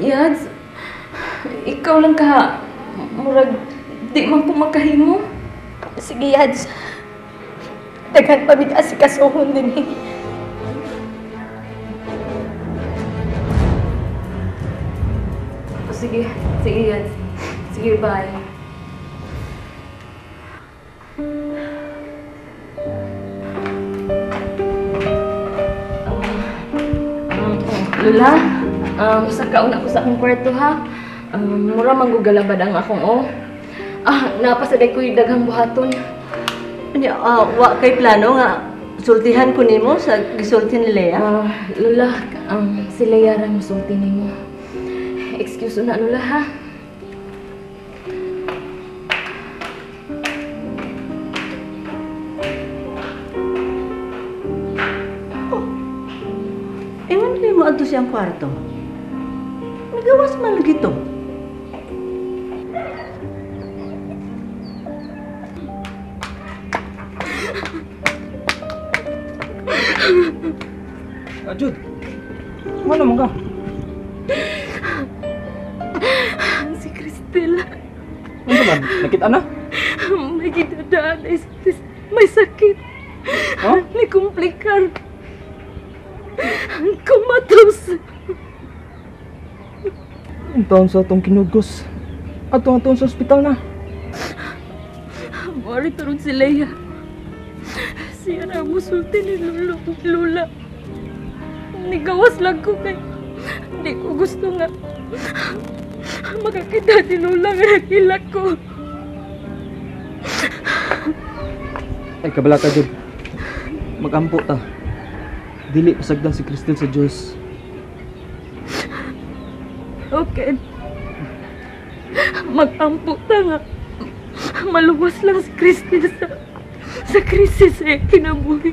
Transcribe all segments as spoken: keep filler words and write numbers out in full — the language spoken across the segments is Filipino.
Yads, ikaw lang ka, murag, di man po makahimo. Sige, Yads. Daghan pa bigas si kasuhon din eh. Sige, sige Yads. Sige, bye. Lula, um, sa kauna ko sa akong kwarto ha. Um, mura manggugalabad ang akong oh. Ah, napasaday ko yung daghang buhaton. Nya, uh, wa kay plano nga sultihan ko nimo sa gisulti ni Lea. Ah, Lula, um, si Lea ra musulti nimo. Excuse na Lula ha. Ato siyang kwarto. Nagawas man lagi to. Ah, Jud. Ano naman ka? Si Cristel. Ano ba? Nakita na? May gidadaan. May sakit. Huh? May komplikar. Kumatos. Ang taon sa atong kinugos. Atong atong sa ospital na. Mari turun si Lea. Siya na musulti ni Lolo ug Lola. Nigawas lang ko kay di ko gusto nga makakita ni Lola nga nakilak ko. Ay, kabalaka, Jud. Mag-ampo ta. Dili pasagdan si Cristel sa Diyos. Okay. Mag-ampo ta nga. Maluwas lang si Cristel sa, sa krisis eh, kinabuhi.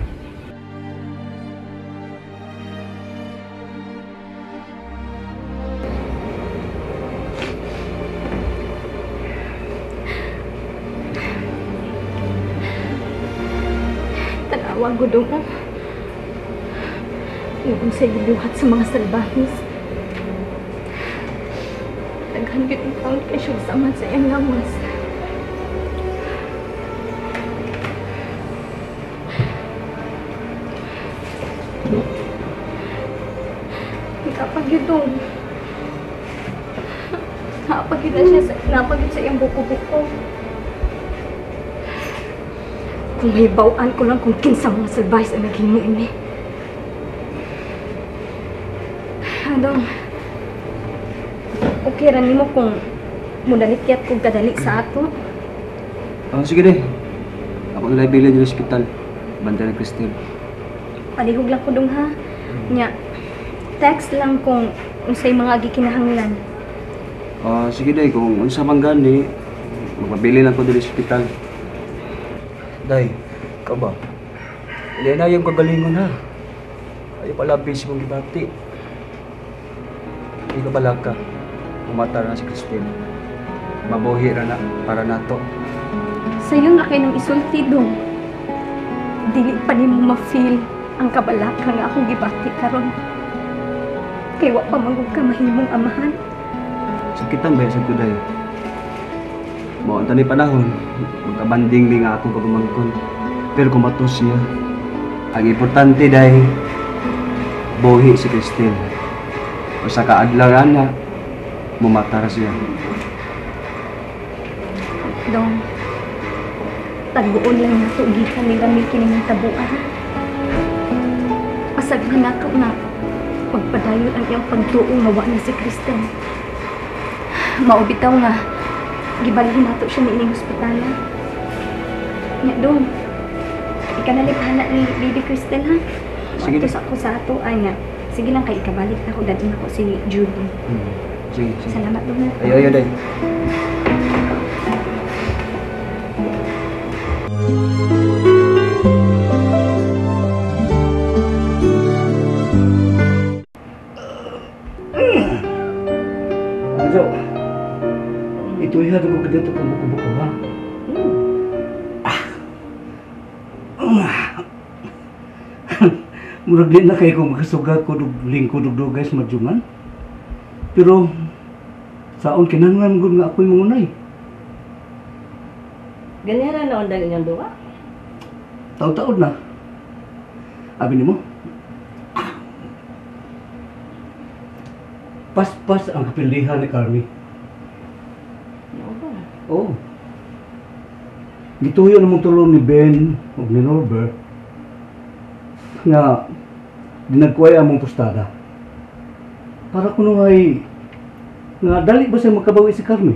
Tanawag ko doon ah. Yung sa gibuhat sa mga salbahis. Daghan yun ang taon kay siya sama sa iyang lawas. Kapag yun doon, napag yun na siya sa, napag yun sa iyang buko-buko. Kung may bawaan ko lang kung kinsa mga salbahis ang naghimo ini. Adong, okay ra nimo kung munanikyat kong kadali sa ato? Oh, sige de. Ako na bilin sa ospital. Banda ni Cristel. Palihog lang ko dong ha. Nya, text lang kung unsay mga gikinahanglan. Ah, sige de. Kung unsa man gani, magpabili lang ko dili sa ospital. Day, ikaw ba? Hindi na yung kagalingon ha. Ayaw pala busy mong gibati. Hindi ka balag ka. Umatar na si Cristel. Mabuhi ra na para nato. Sa'yo na kayo ng isulti dong. Dili pa ni mo ma-feel ang kabalaka nga akong gibati karon. Kaya wa pa magug ka mahimong amahan. Sakitan ba sa kuday? Mo ang tani panahon, magkabanding mi nga akong pagumangkon. Pero kumatos siya. Ang importante dahil buhi si Cristel. O sa kaadlaw na, mumatara siya. Dong, taguon lang nato gikan nila may kining tabuan. Pasaghan nato na pagpadayon ang iyang pagtuo nga wa na si Cristel. Maubitaw nga, gibalhin nato siya ni ining ospitala. Nya dong, ikanalipana ni Baby Cristel ha? Sige. Sa ako sa ato, anya. Sige lang kay ikabalik na ako, dadin ako si Judy. Hmm. Sige, sige. Salamat dong na. Ayo, ayo, day. Ajo, ito yung hado ko dito ka buko-buko ha? Murag din na kayo kung makasuga ko lingkod og guys madjuman. Pero, saon kinahanglan gud nga ako'y mangunay. Ganyan na undang inyong duwa? Taon-taon na. Abi nimo, pas-pas ang kapilihan ni Carmi. Oo ba? Oo. Gituyo namang tulong ni Ben o ni Norbert nga dinagkuhay among postada. Para kuno ay nga dali ba siya makabawi si Carmi?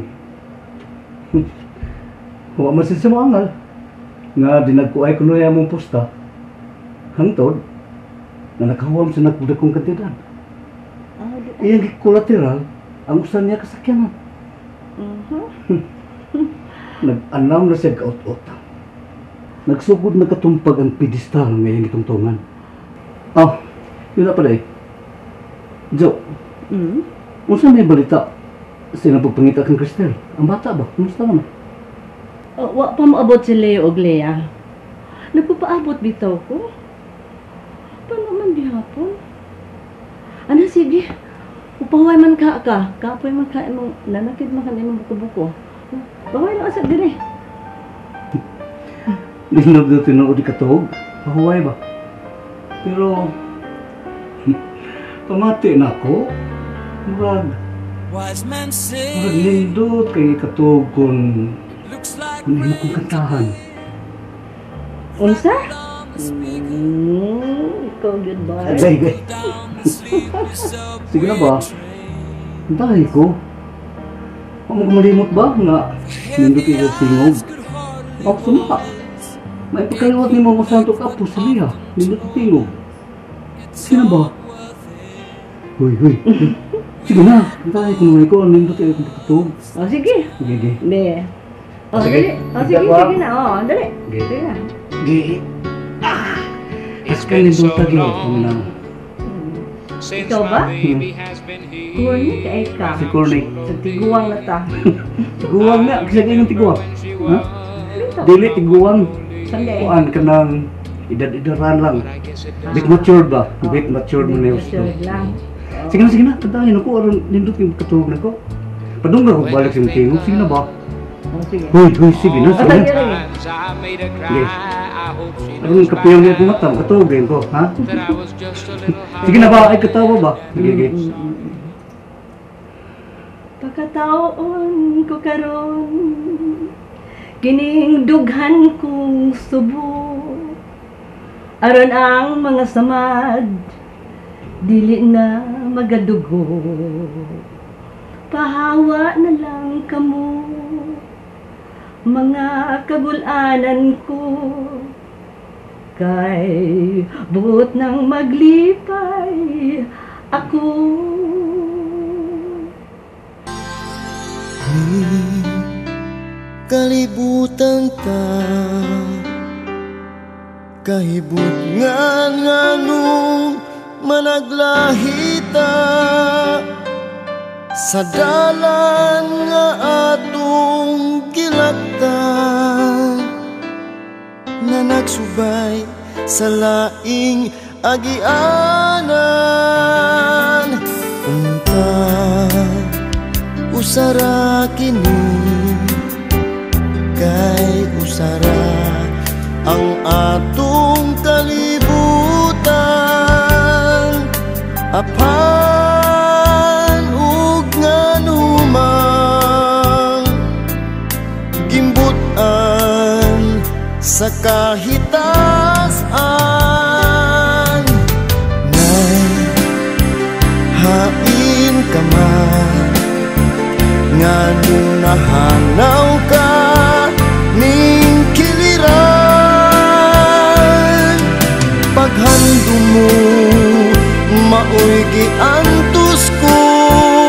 Huwag man siya mangal nga dinagkuhay kuno among posta hangtod na nakahuwam sa nagdakong kantidad. Iyang collateral ang usan niya kasakyanan. Mhm. Nag-anaw na siya kaot-ot. Nagsugod na katumpag ang pedestal ngayong itungtungan. Ah, yun na pala eh. Jo, Mm. unsa may balita sa pagpangita kang Cristel? Ang bata ba? Kumusta naman? Uh, wa pa moabot si Leo og Lea. Nagpapaabot bitaw ko. Paano man gihapon? Ano, sige. Upaway man ka ka. Kapoy man ka imong nanakid man ka imong buko-buko. Baway na asad dire. Linog na tinuod di katuhog. Pahuway ba? Pero, pamati na ako. Murag, murag nindot kay katuhog kung kung hindi kong kantahan. Unsa? Mm, ikaw good ba? Agay, agay. Sige na ba? Dahil ko. Huwag mo malimot ba nga nindot ikaw tingog? Ako sumaka. May pagkaliwat ni Mama Santo Kapo sa liha. Nindot tingog. Sige na ba? Huy, huy. Sige na. Dahil ko naman ikaw nindot ikaw patutog. Oh, sige. Sige, sige. Be. Oh, Sige. sige. Oh, sige, Sige ba? sige na. Oh, dali. Sige. Sige na. Sige. Ah! Iskay nindot tagyo. Paminang. Ikaw ba? Kurni ka ikaw. Si Corny. Sa tiguang na ta. Tiguang nga. Kasi kayo ng tiguang. Ha? Dili tiguang. Sandali. Kuan ka ng edad-edaran lang. Bit matured ba? Bit matured mo na yung gusto. Matured lang. Sige na, sige na. Tandahin ako. Aron nindot yung katulog na ko. Padungga ko balik sa tingog. Sige na ba? Oh, sige. Hoy, hoy, sige na. Oh, Sige sige, na. sige. Sige. Aron kapiyaw niya kung mata. Katulog din ko. Ha? Sige na ba? Ay katawa ba? Sige, sige. Pagkataon ko karon, kining dughan kong subo, aron ang mga samad dili na magadugo. Pahawa na lang kamo, mga kagulanan ko, kay buot nang maglipay ako. Kalibutan ta, kahibut nga nga nung managlahita sa dalan nga atong gilaktan, na nagsubay sa laing agianan. Unta usara kini, kay usara ang atong kalibutan. Apan ug nganumang gimbutan sa kahitasan, nay hain ka man nganong nahanaw ka ning kiliran. Paghando mo maoy giantos ko